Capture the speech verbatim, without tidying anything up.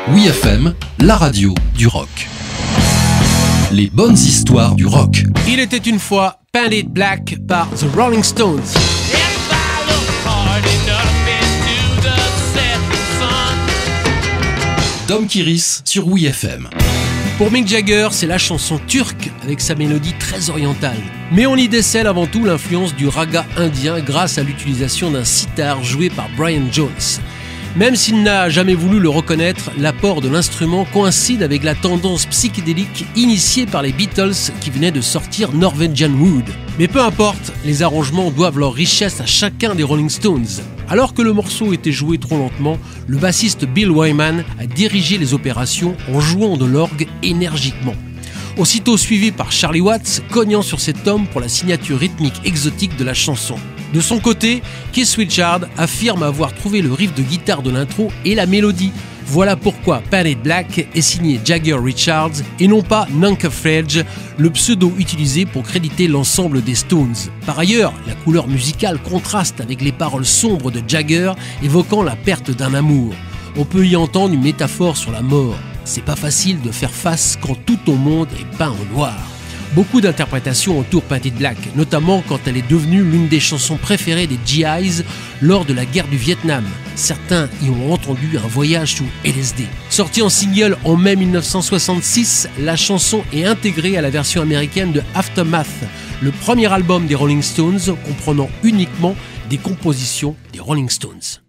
Oui F M, la radio du rock. Les bonnes histoires du rock. Il était une fois Painted Black par The Rolling Stones. Dom Kiris sur Oui F M. Pour Mick Jagger, c'est la chanson turque avec sa mélodie très orientale. Mais on y décèle avant tout l'influence du raga indien grâce à l'utilisation d'un sitar joué par Brian Jones. Même s'il n'a jamais voulu le reconnaître, l'apport de l'instrument coïncide avec la tendance psychédélique initiée par les Beatles qui venaient de sortir Norwegian Wood. Mais peu importe, les arrangements doivent leur richesse à chacun des Rolling Stones. Alors que le morceau était joué trop lentement, le bassiste Bill Wyman a dirigé les opérations en jouant de l'orgue énergiquement. Aussitôt suivi par Charlie Watts, cognant sur cet homme pour la signature rythmique exotique de la chanson. De son côté, Keith Richards affirme avoir trouvé le riff de guitare de l'intro et la mélodie. Voilà pourquoi Painted Black est signé Jagger Richards et non pas Nunca Fredge, le pseudo utilisé pour créditer l'ensemble des Stones. Par ailleurs, la couleur musicale contraste avec les paroles sombres de Jagger évoquant la perte d'un amour. On peut y entendre une métaphore sur la mort. C'est pas facile de faire face quand tout ton monde est peint en noir. Beaucoup d'interprétations entourent Painted Black, notamment quand elle est devenue l'une des chansons préférées des G Is lors de la guerre du Vietnam. Certains y ont entendu un voyage sous L S D. Sortie en single en mai mille neuf cent soixante-six, la chanson est intégrée à la version américaine de Aftermath, le premier album des Rolling Stones comprenant uniquement des compositions des Rolling Stones.